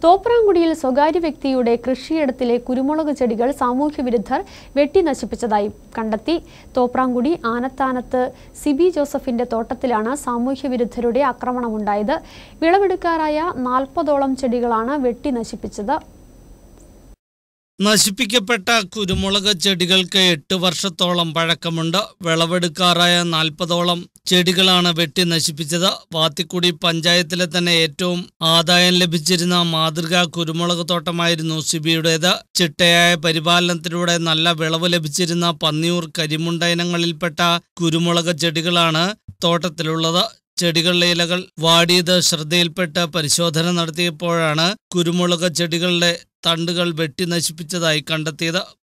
തോപ്രാംകുടിയിൽ സ്വകാര്യ വ്യക്തിയുടെ കൃഷിയിടത്തിലെ കുരുമുളക് ചെടികൾ സാമൂഹ്യവിരുദ്ധർ വെട്ടി നശിപ്പിച്ചതായി കണ്ടെത്തി. തോപ്രാംകുടി ആനത്താനത്ത് സിബി ജോസഫിന്റെ തോട്ടത്തിലാണ് സാമൂഹ്യവിരുദ്ധരുടെ ആക്രമണമുണ്ടായത്. വിളവെടുക്കാറായ 40ഓളം ചെടികളാണ് വെട്ടി നശിപ്പിച്ചത്. നശിപ്പിക്കപ്പെട്ട കുരുമുളക് ചെടികൾക്ക് 8 വർഷത്തോളം പഴക്കമുണ്ട്. വിളവെടുക്കാറായ 40ഓളം ചെടികളാണ് വെട്ടി നശിപ്പിച്ചത്. വാത്തിക്കുടി പഞ്ചായത്തിലെ തന്നെ ഏറ്റവും ആദായം ലഭിച്ചിരുന്ന മാതൃകാ കുരുമുളക് തോട്ടമായിരുന്നു സിബിയുടേത്. ചിട്ടയായ പരിപാലനത്തിലൂടെ നല്ല വിളവ് ലഭിച്ചിരുന്ന പന്നിയൂർ കരിമുണ്ട ഇനങ്ങളിൽപ്പെട്ട കുരുമുളക് ചെടികളാണ് തോട്ടത്തിലുള്ളത്. ചെടികളിലെ ഇലകൾ വാടിയത് ശ്രദ്ധയിൽപ്പെട്ട് പരിശോധന നടത്തിയപ്പോഴാണ് കുരുമുളക് ചെടികളുടെ തണ്ടുകൾ വെട്ടി നശിപ്പിച്ചതായി കണ്ടെത്തിയത്.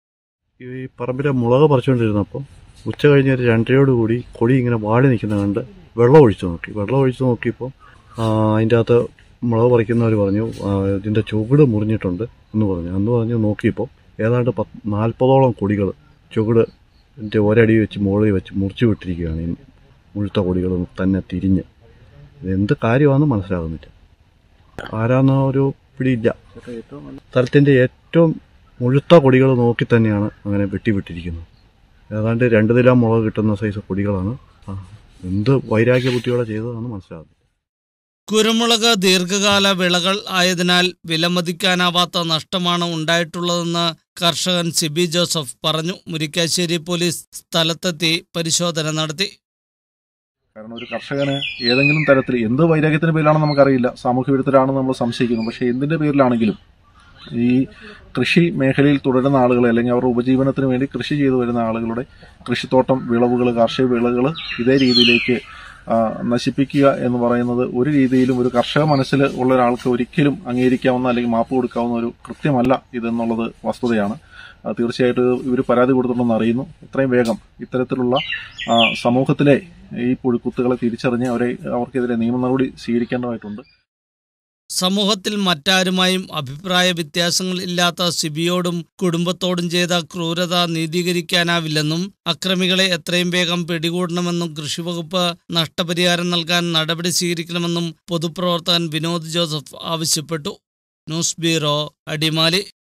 ഈ പറമ്പിലെ മുളക് പറിച്ചുകൊണ്ടിരുന്നപ്പോൾ ഉച്ച കഴിഞ്ഞ് ഒരു 2:30 കൊടി ഇങ്ങനെ വാടി നിൽക്കുന്നത് കണ്ട് വെള്ളം ഒഴിച്ചു നോക്കിയപ്പോൾ അതിൻ്റെ അകത്ത് മുളക് പറിക്കുന്നവർ പറഞ്ഞു ഇതിൻ്റെ ചുവട് മുറിഞ്ഞിട്ടുണ്ട് എന്ന് പറഞ്ഞു. നോക്കിയപ്പോൾ ഏതാണ്ട് 40ഓളം കൊടികൾ ചുവടിൻ്റെ ഒരടി വെച്ച് മുകളിൽ വെച്ച് മുറിച്ചു വിട്ടിരിക്കുകയാണ്. ഈ മുഴുത്ത കൊടികൾ തന്നെ തിരിഞ്ഞ് എന്ത് കാര്യമാണെന്ന് മനസ്സിലാകുന്നില്ല. ആരാന്ന ഒരു പിടിയില്ല. സ്ഥലത്തിൻ്റെ ഏറ്റവും മുഴുത്ത കൊടികൾ നോക്കി തന്നെയാണ് അങ്ങനെ വെട്ടിവിട്ടിരിക്കുന്നത്. ഏതാണ്ട് 2 നില മുളക് കിട്ടുന്ന സൈസ് കൊടികളാണ്. എന്ത് വൈരാഗ്യ ബുദ്ധിയോടെ ചെയ്തതാണെന്ന് മനസ്സിലാകുന്നത്. കുരുമുളക് ദീർഘകാല വിളകൾ ആയതിനാൽ വിലമതിക്കാനാവാത്ത നഷ്ടമാണ് ഉണ്ടായിട്ടുള്ളതെന്ന് കർഷകൻ സിബി ജോസഫ് പറഞ്ഞു. മുരിക്കാശ്ശേരി പോലീസ് സ്ഥലത്തെത്തി പരിശോധന നടത്തി. കാരണം ഒരു കർഷകന് ഏതെങ്കിലും തരത്തിൽ എന്ത് വൈരാഗ്യത്തിന്റെ പേരിലാണെന്ന് നമുക്കറിയില്ല, സാമൂഹ്യ വിരുദ്ധരാണെന്ന് നമ്മൾ സംശയിക്കുന്നു. പക്ഷേ എന്തിന്റെ പേരിലാണെങ്കിലും ഈ കൃഷി മേഖലയിൽ തുടരുന്ന ആളുകളെ അല്ലെങ്കിൽ അവരുടെ ഉപജീവനത്തിന് വേണ്ടി കൃഷി ചെയ്തു വരുന്ന ആളുകളുടെ കൃഷിത്തോട്ടം വിളവുകൾ, കാർഷിക വിളകൾ ഇതേ രീതിയിലേക്ക് നശിപ്പിക്കുക എന്ന് പറയുന്നത് ഒരു രീതിയിലും ഒരു കർഷക മനസ്സിൽ ഉള്ള ഒരാൾക്ക് ഒരിക്കലും അംഗീകരിക്കാവുന്ന അല്ലെങ്കിൽ മാപ്പ് കൊടുക്കാവുന്ന ഒരു കൃത്യമല്ല ഇതെന്നുള്ളത് വസ്തുതയാണ്. തീർച്ചയായിട്ടും ഇവർ പരാതി കൊടുത്തിട്ടുണ്ടെന്ന് അറിയുന്നു. എത്രയും വേഗം ഇത്തരത്തിലുള്ള സമൂഹത്തിലെ ഈ പുഴുക്കുത്തുകളെ തിരിച്ചറിഞ്ഞ് അവർക്കെതിരെ നിയമ നടപടി സ്വീകരിക്കേണ്ടതായിട്ടുണ്ട്. സമൂഹത്തിൽ മറ്റാരുമായും അഭിപ്രായ വ്യത്യാസങ്ങൾ ഇല്ലാത്ത സിബിയോടും കുടുംബത്തോടും ചെയ്ത ക്രൂരത നീതീകരിക്കാനാവില്ലെന്നും അക്രമികളെ എത്രയും വേഗം പിടികൂടണമെന്നും കൃഷിവകുപ്പ് നഷ്ടപരിഹാരം നൽകാൻ നടപടി സ്വീകരിക്കണമെന്നും പൊതുപ്രവർത്തകൻ വിനോദ് ജോസഫ് ആവശ്യപ്പെട്ടു. News bureau, Adimali.